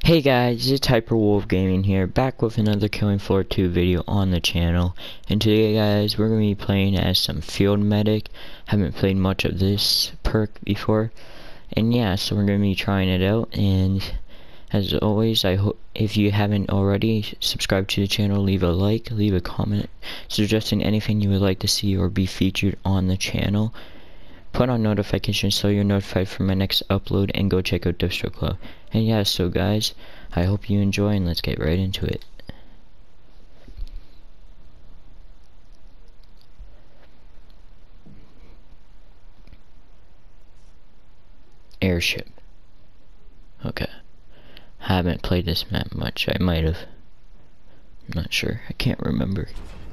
Hey guys, it's Hyperwolf Gaming here, back with another Killing Floor 2 video on the channel. And today guys, we're going to be playing as some Field Medic. Haven't played much of this perk before. And yeah, so we're going to be trying it out. And as always, I hope if you haven't already, subscribe to the channel, leave a like, leave a comment, suggesting anything you would like to see or be featured on the channel. Put on notifications so you're notified for my next upload, and go check out Distro Club. And yeah, so guys, I hope you enjoy, and let's get right into it. Airship. Okay. Haven't played this map much. I might have. I'm not sure. I can't remember.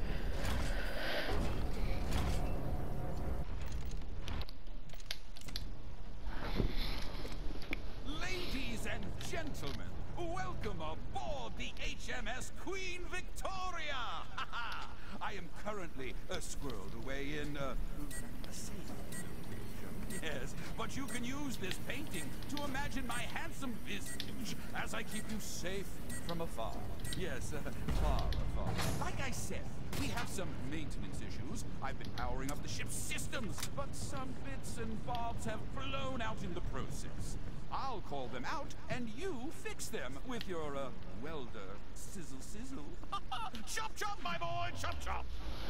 Gentlemen, welcome aboard the HMS Queen Victoria! I am currently squirreled away in a safe location. Yes, but you can use this painting to imagine my handsome visage as I keep you safe from afar. Yes, far afar. Like I said, we have some maintenance issues. I've been powering up the ship's systems, but some bits and bobs have blown out in the process. I'll call them out, and you fix them with your, welder. Sizzle, sizzle. Chop, chop, my boy, chop, chop.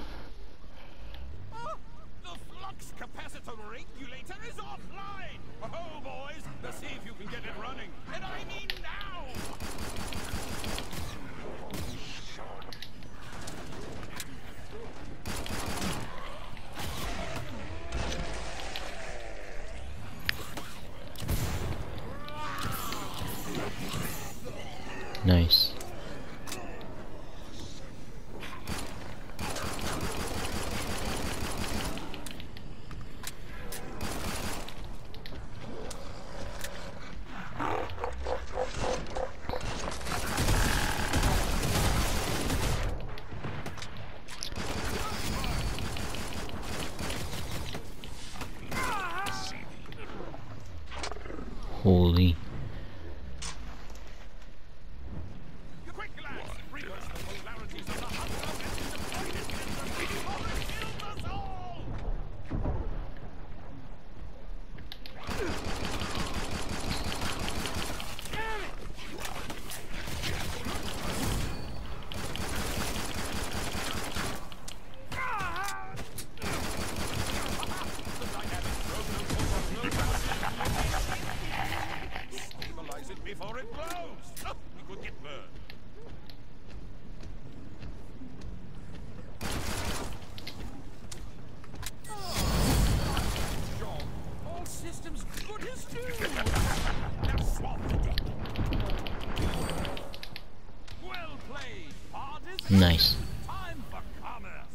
The flux capacitor regulator is offline. Oh, boys, let's see if you can get it running. And I mean now. Nice. Holy. Before it blows! Oh, we could get burned. John, all systems good as new. Now swap the deck. Well played, artists. Nice. Time for commerce.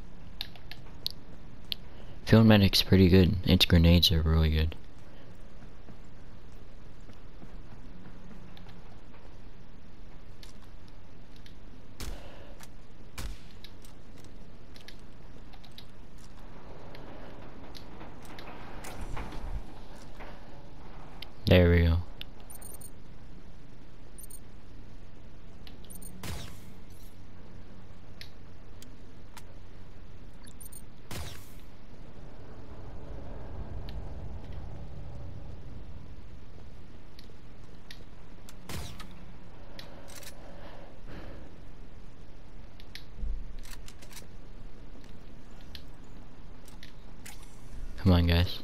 Field Medic's pretty good. Its grenades are really good. There we go. Come on, guys.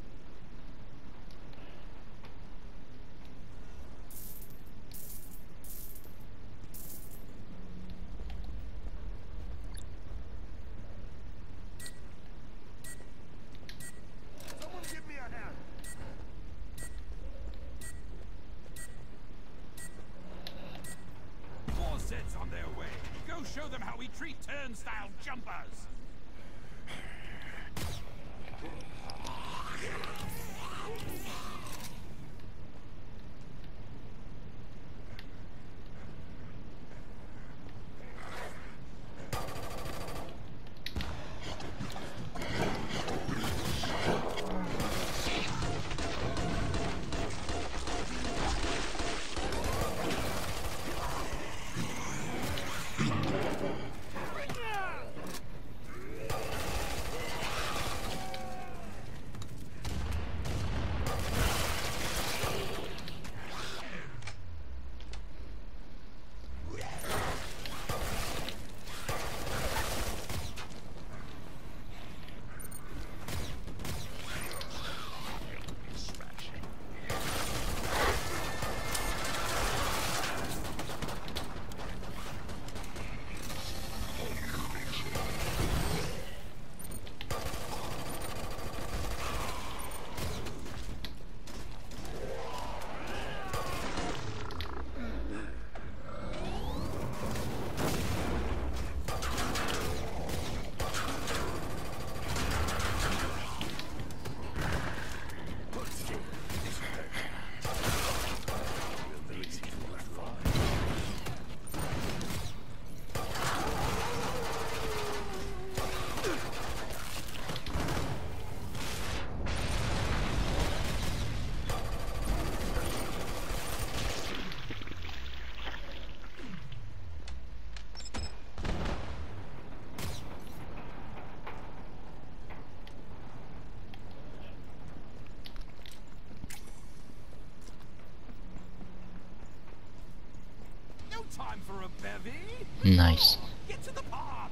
More Zeds on their way. Go show them how we treat turnstile jumpers. time for a bevy. Nice. Get to the pub.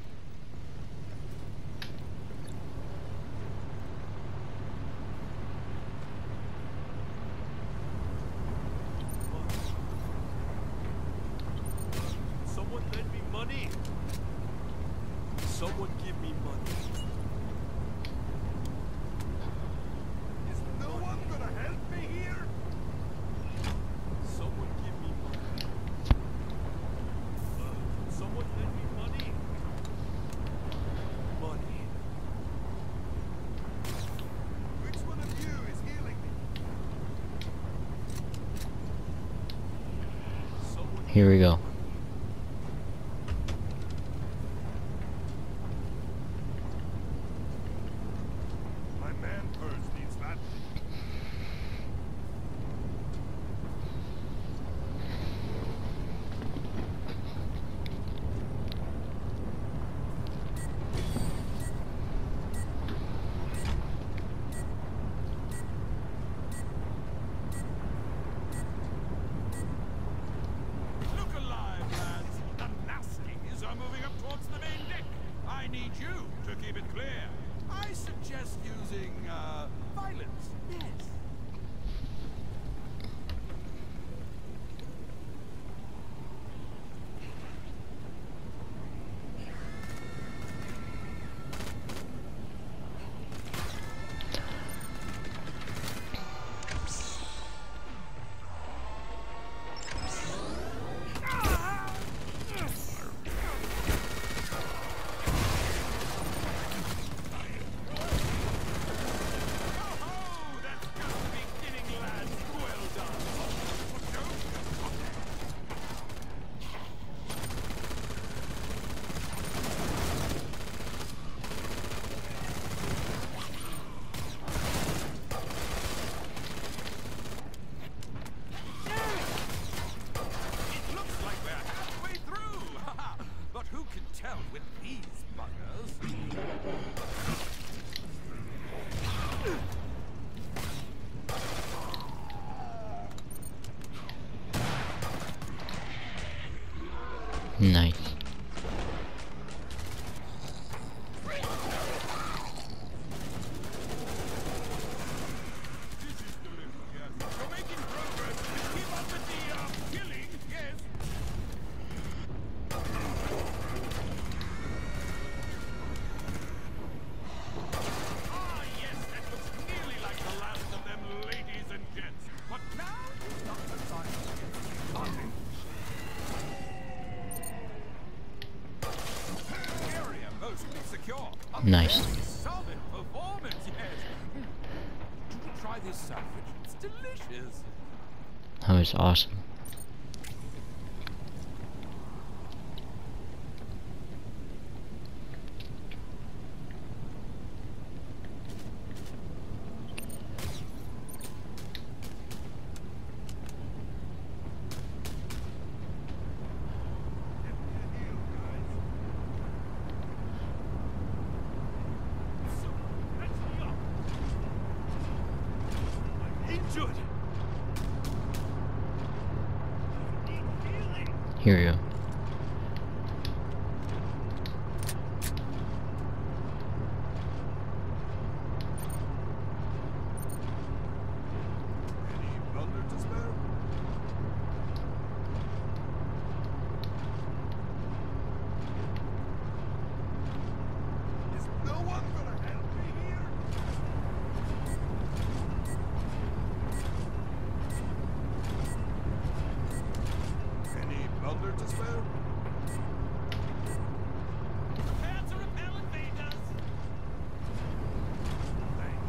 Someone lend me money. Someone give me money. Is no one gonna help me here? Someone give me money. Someone lend me money. Money. Which one of you is healing me? Someone Here we go. My man purse needs that. Look alive, lads. The Naskings are moving up towards the main deck. I need you to keep it clear. I suggest using, violence. Yes. Oh, that's just the beginning, lads. Well done. It looks like we're halfway through. But who can tell with these buggers? Nice. This is delicious, yes. You're making progress. Keep up with the, killing, yes. Ah, yes, that looks nearly like the last of them, ladies and gents. But now is not the time to get started. Area mostly secure. Nice. Very solid performance, yes. Did you try this sandwich? It's delicious. That was awesome. injured. Here we go. Any plunder to spare? Is no one gonna help me here? Any plunder to spare? Prepare to repel invaders! Thanks.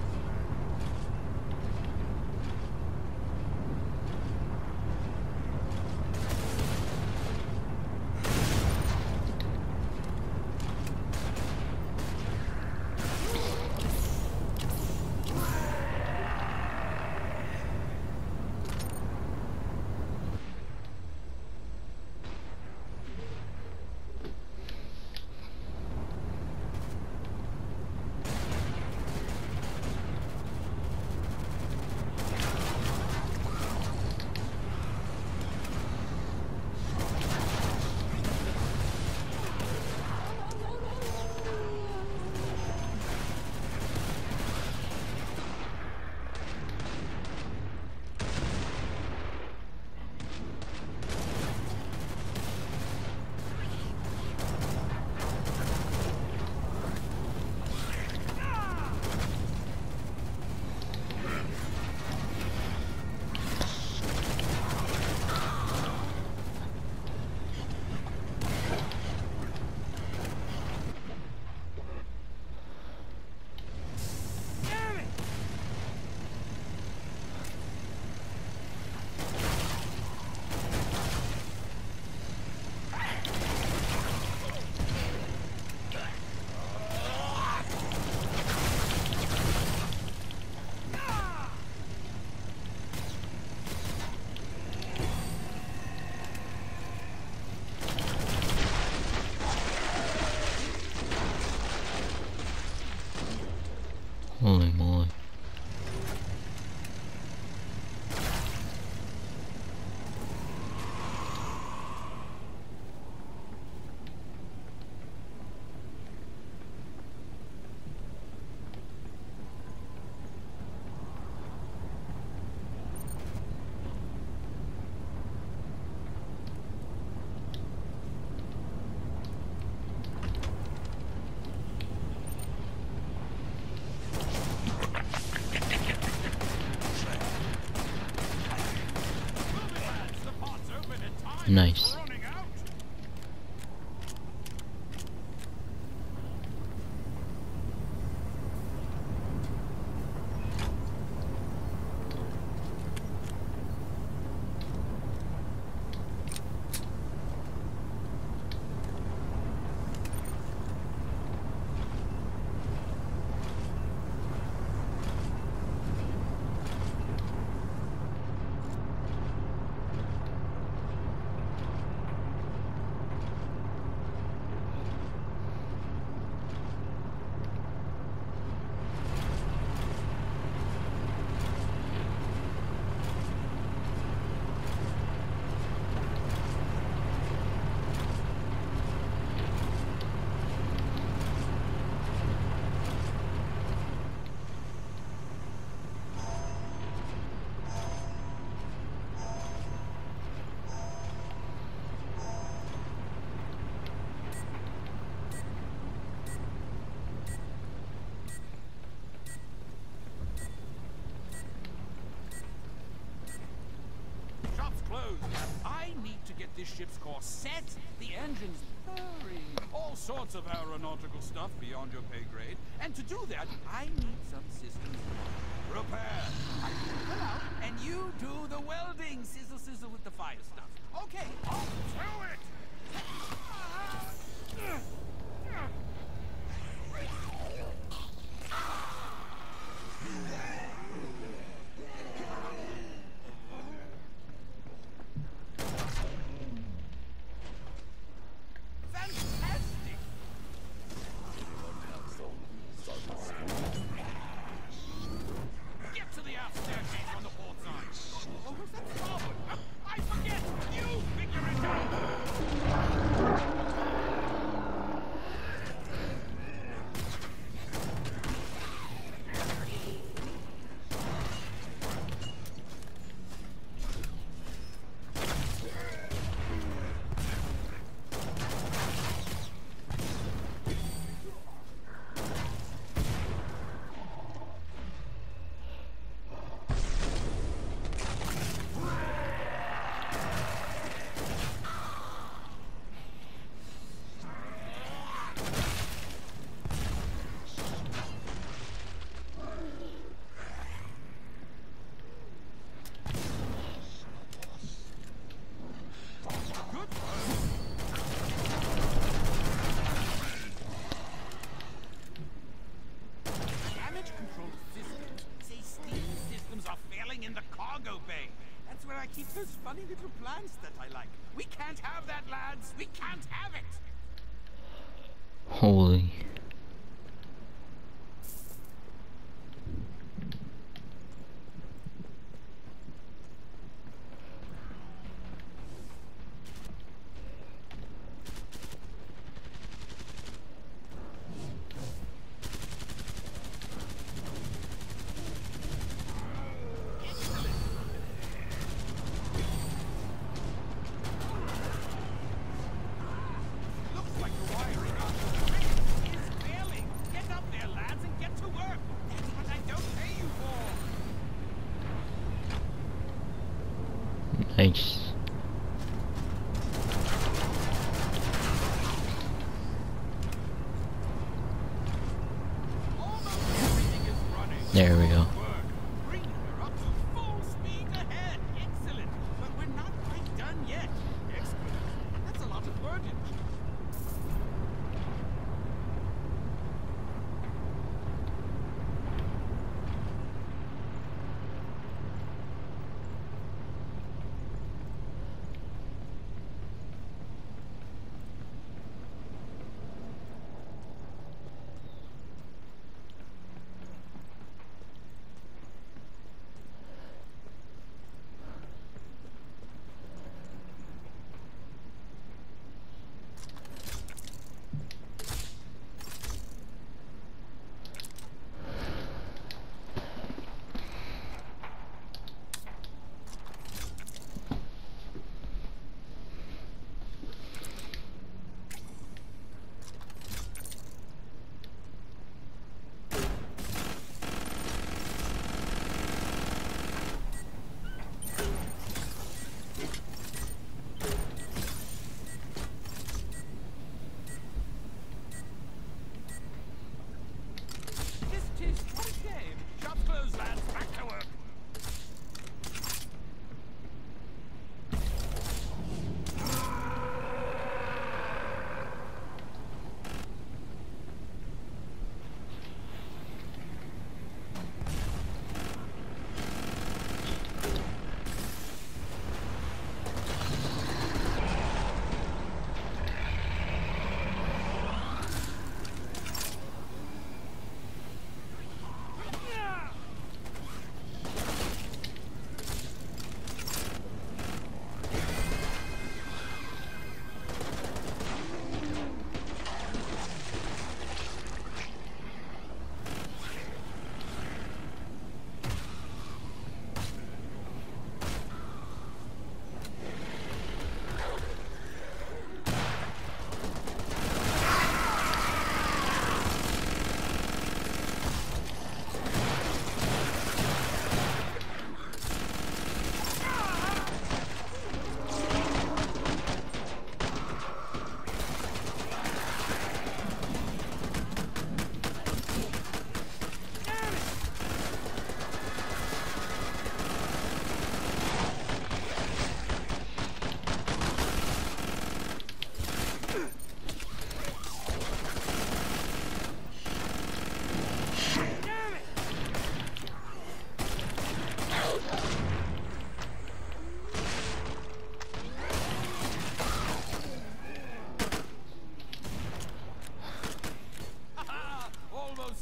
Holy moly. Nice. I need to get this ship's course set, the engines purring, all sorts of aeronautical stuff beyond your pay grade. And to do that, I need some systems repair. I pull out, and you do the welding. Sizzle, sizzle with the fire stuff. Okay, on to it! I keep those funny little plants that I like. We can't have that, lads. We can't have it. Holy. Nice. There we go. Bringing her up to full speed ahead. Excellent. But we're not quite done yet. Excellent. That's a lot of wordage.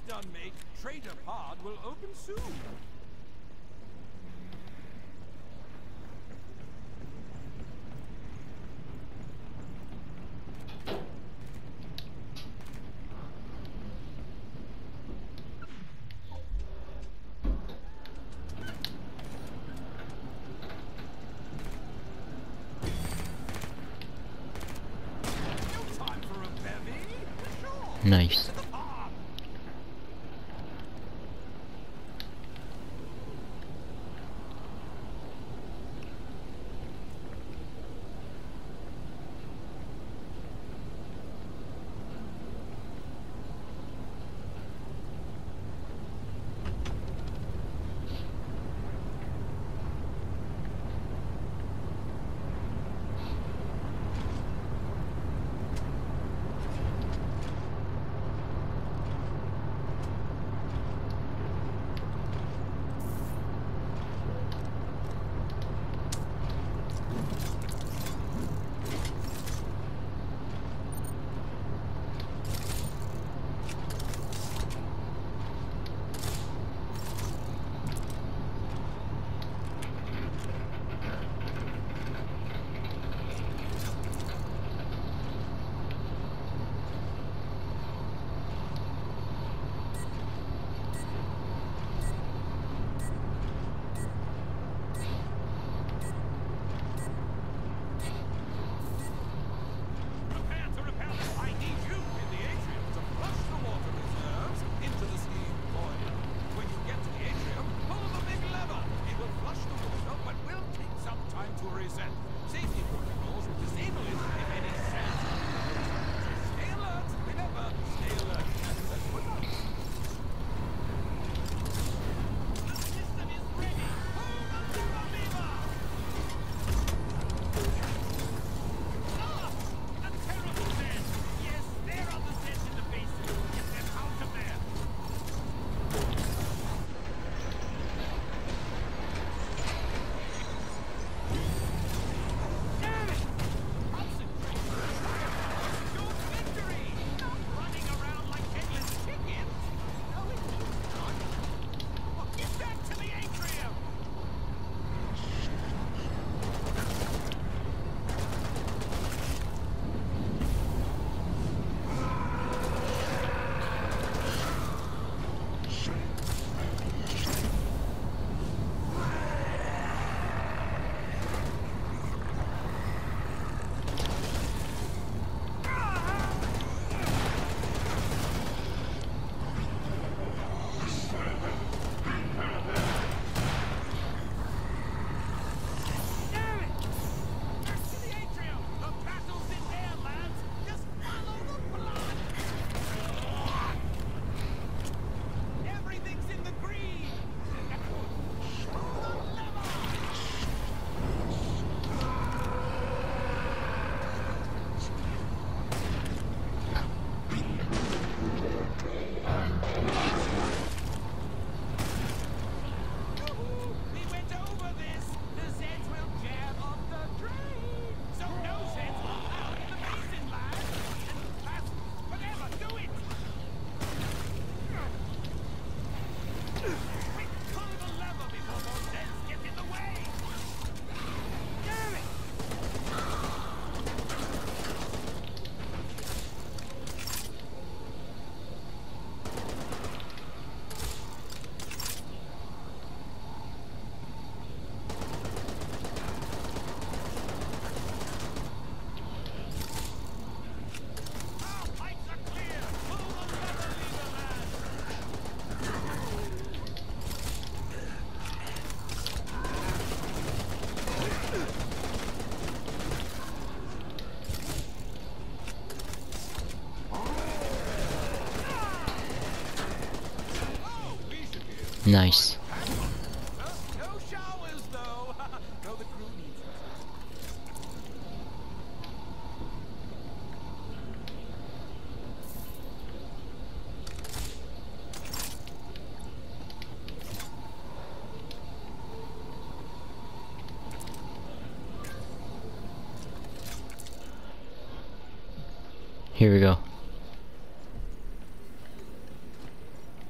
done, mate. Trader Pod will open soon. No time for a bevy. Sure. Nice. To the pod. Prepare to repel. I need you in the atrium to flush the water reserves into the steam boiler. When you get to the atrium, pull the big lever. It will flush the water, but will take some time to reset. Safety protocols disable it if any sense. Stay alert. Remember, stay alert. Good luck. The system is ready. Pull the lever. Ah! A terrible dead! Yes, they're on the dead in the basin. Get them out of there! Damn it! Concentrate! Your victory! Not running around like headless chickens! No, it's not. Well, get back to the atrium! Damn it! Back to the atrium! The battle's in there, lads! Just follow the blood! Everything's in the green! Pull the lever! We went over this. The Zeds will jam on the drain. So no Zeds will out in the basin, lads. And lads, whatever, do it. Quick, pull the lever before more Zeds get in the way. Damn it! Our pipes are clear. Pull the lever, lads. Oh, we should be able to Nice. no showers, though. No, the crew needs it. Here we go.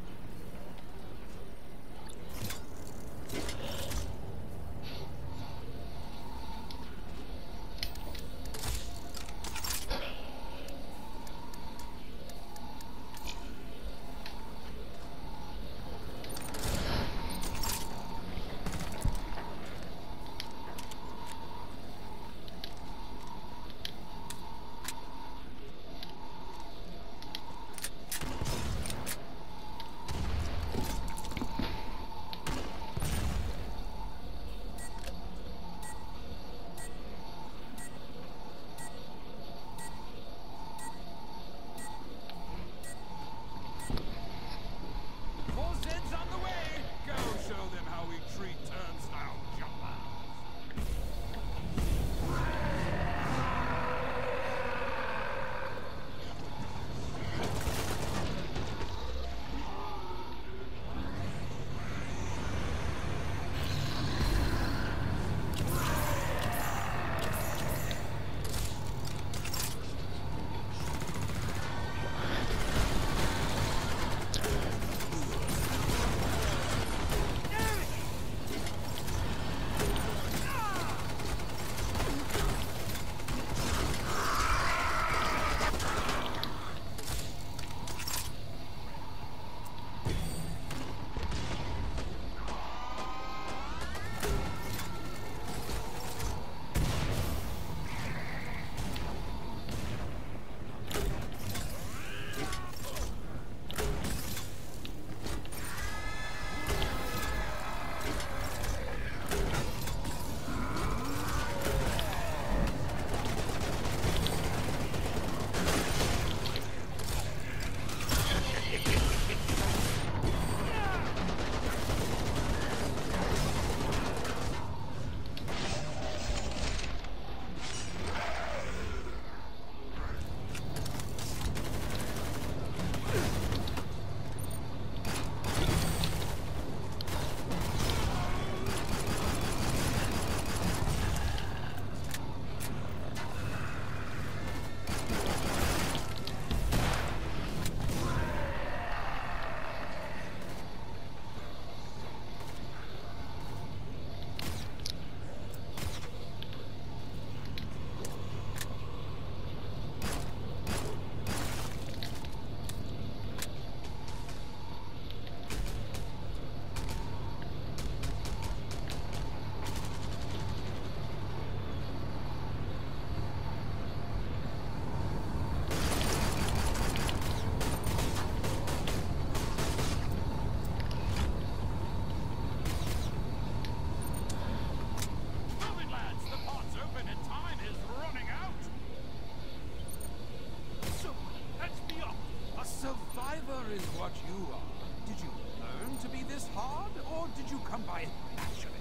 survivor is what you are. Did you learn to be this hard, or did you come by it naturally?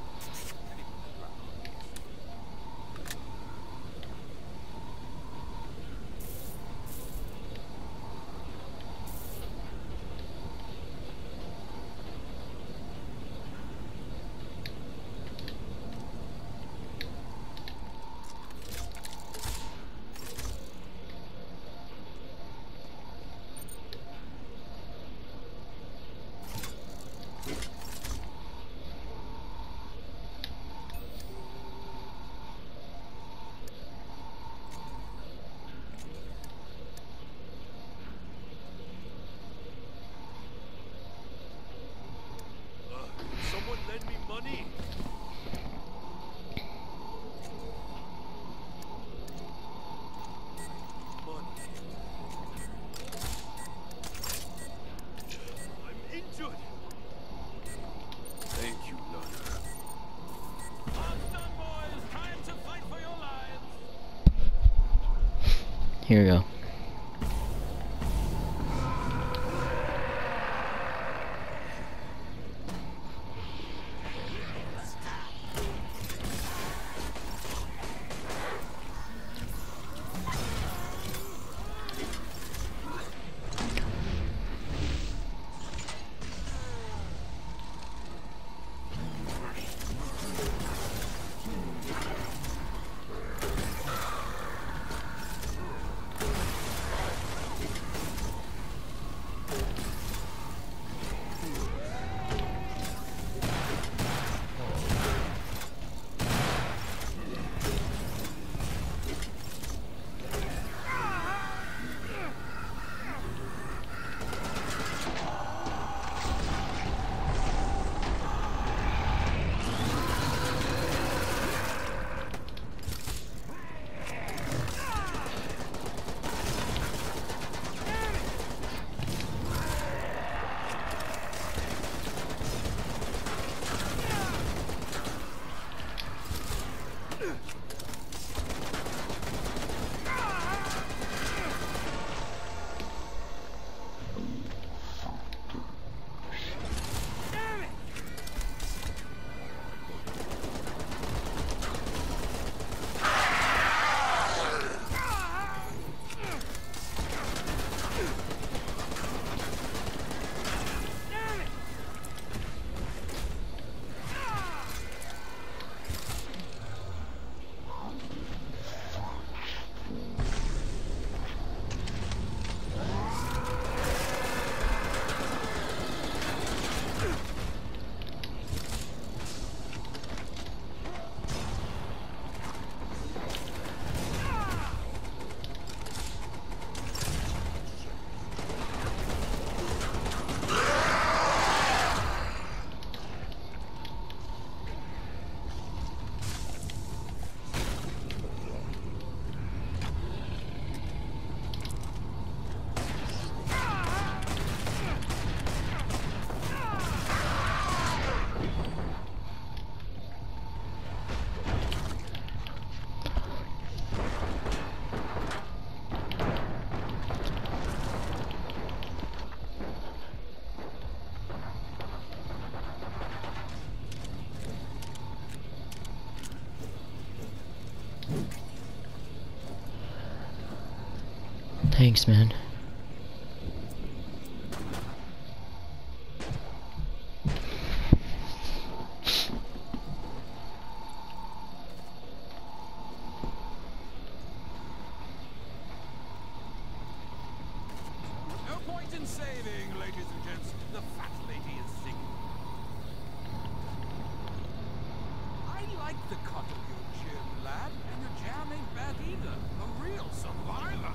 Someone lend me money. Money. I'm injured. Thank you, learner. Well done, boys. Time to fight for your lives. Here we go. Thanks, man. No point in saving, ladies and gents. The fat lady is singing. I like the cut of your chin, lad, and your jam ain't bad either. A real survivor.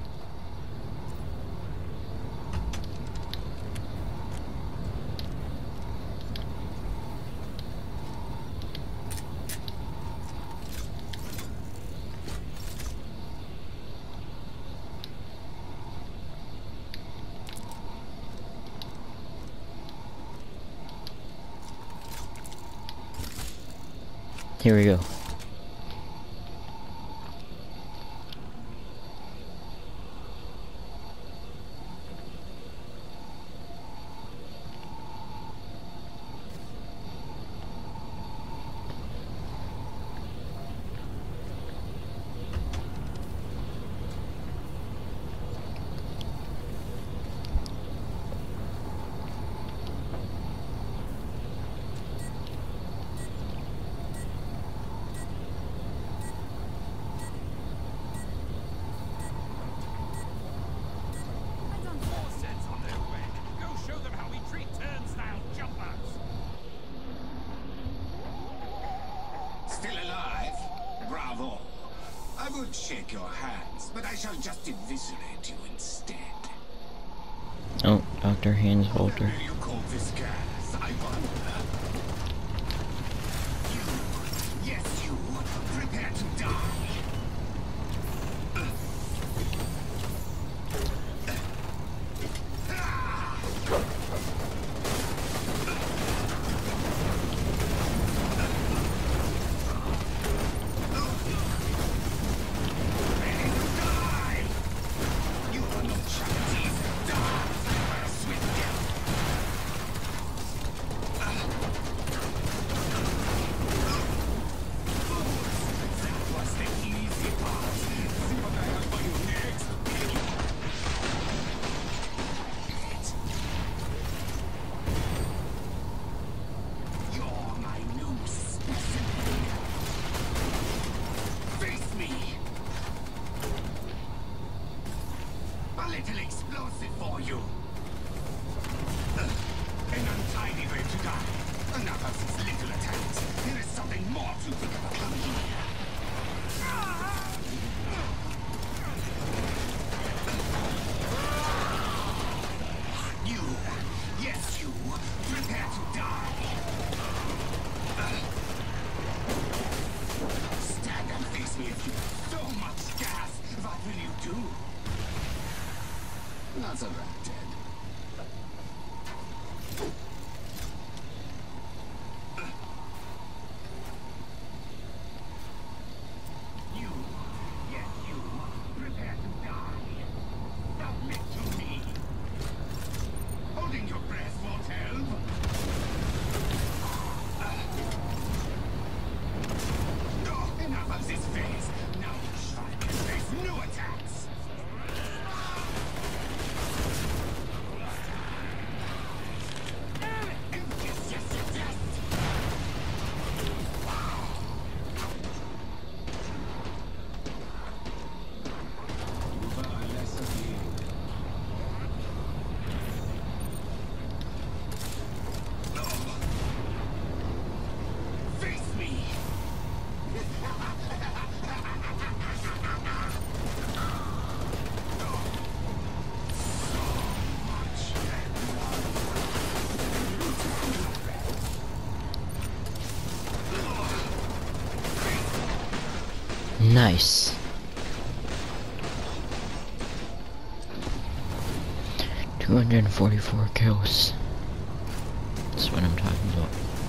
Here we go. would shake your hands, but I shall just eviscerate you instead. Oh, Dr. Hans What Walter. do you call this gas, I wonder? You, yes you, prepare to die. A little explosive for you. An untidy way to die. Enough of these little attacks. There is something more to think about. Come here. You, yes you, prepare to die. Stand and face me if you have so much gas. What will you do? Not so bad, dead. You, yes you, prepare to die. Submit to me. Holding your breath won't help. Enough of this phase. Now you shrine can face new attacks. Nice. 244 kills. That's what I'm talking about.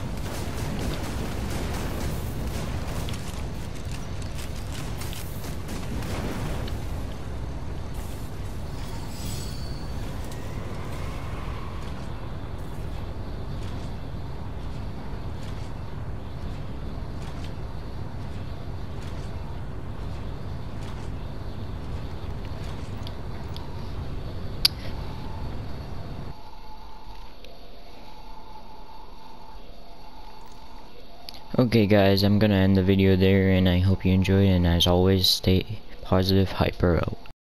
Okay guys, I'm gonna end the video there, and I hope you enjoyed, and as always, stay positive, hyper out.